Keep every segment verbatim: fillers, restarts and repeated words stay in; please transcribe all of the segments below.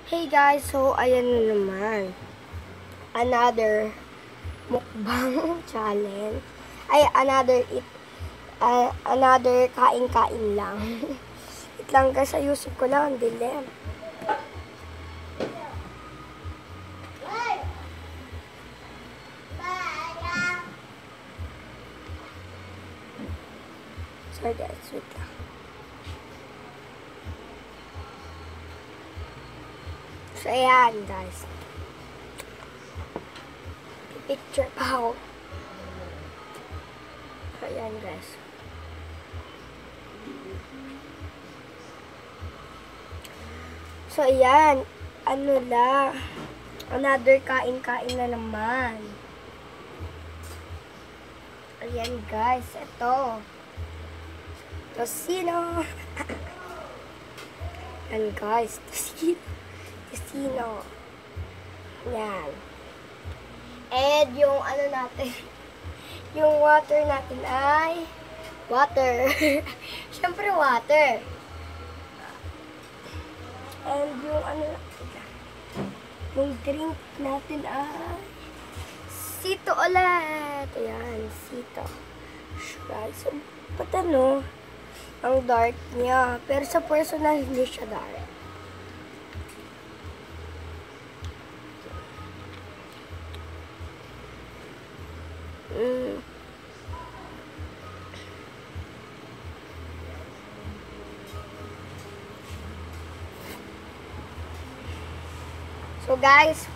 Hey guys, so ayan na naman. Another mukbang challenge. Ay, another eat, uh, another kain-kain lang. Wait lang guys, ayusin ko lang, ang dilim. Sorry guys, wait lang. So ayan guys. Picture pa ako. So ayan guys. So ayan, ano la, another kain-kain na naman. Ayan guys, ito. Tosino. Ayan guys, tosino. Tosino. Ayan. And yung ano natin, yung water natin ay water. Siyempre water. And yung ano, yung drink natin ay sito ulit. Ayan, sito. Guys, ba't ano? Ang dark niya. Pero sa personal, hindi siya dark. Mm. So guys,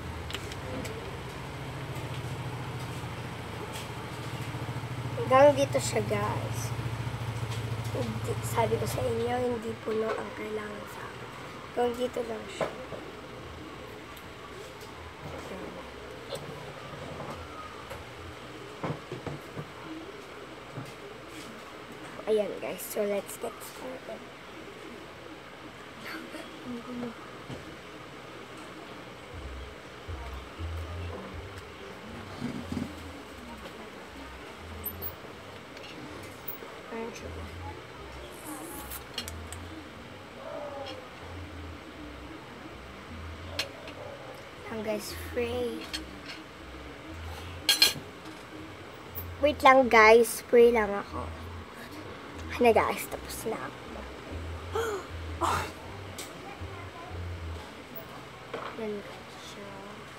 hanggang dito siya guys. Hindi, sabi ko sa inyo, hindi puno ang kailangan sa akin. Hanggang dito lang siya. Ayan guys, so let's get started. Ayan siya. Ayan guys, spray. Wait lang guys, spray lang ako. Ano guys, tapos na ako. Oh. Yan guys siya.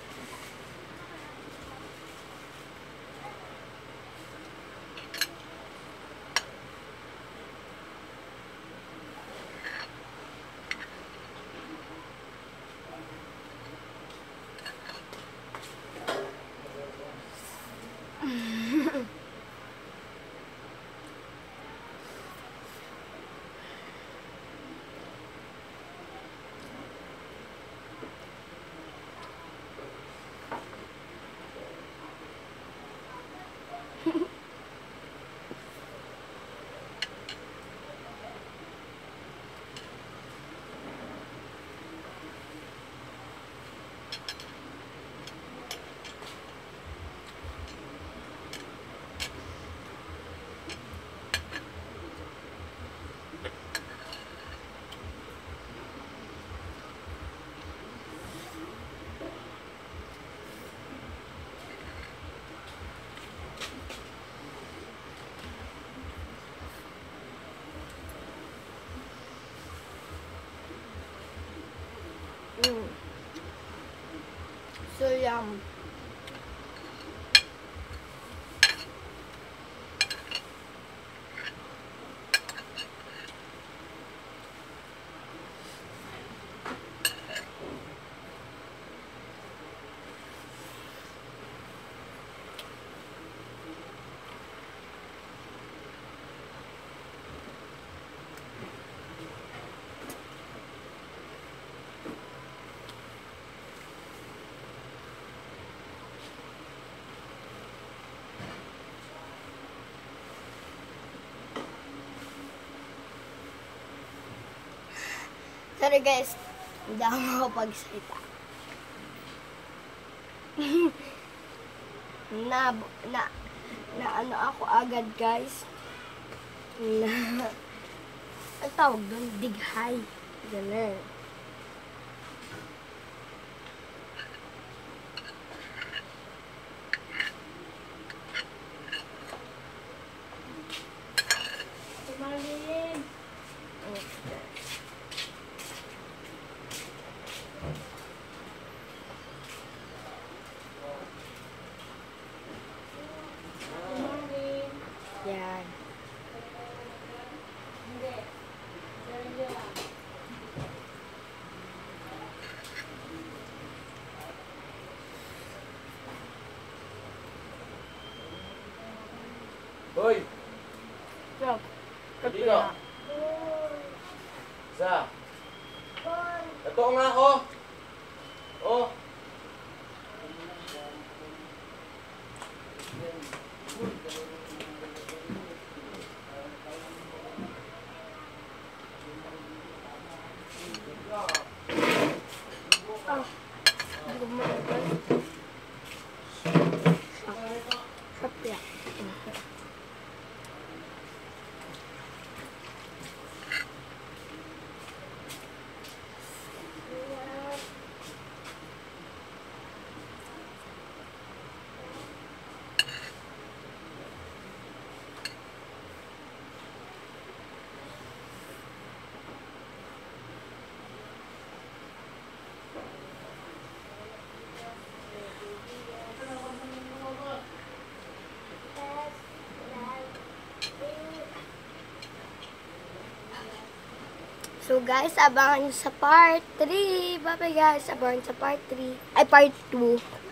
Mm. So yum. Sorry guys, hindi ako makapagsalita. na, na, na ano ako agad guys. Na, ang tawag doon, dighay. Ganun. Hoy! Stop. Dito! Isa! Ito nga, oh! Oh! Ah. Hindi ko makagal. Sarap ya. So guys, abangan nyo sa part three. Bye bye guys. Abangan sa part three. Ay, part two.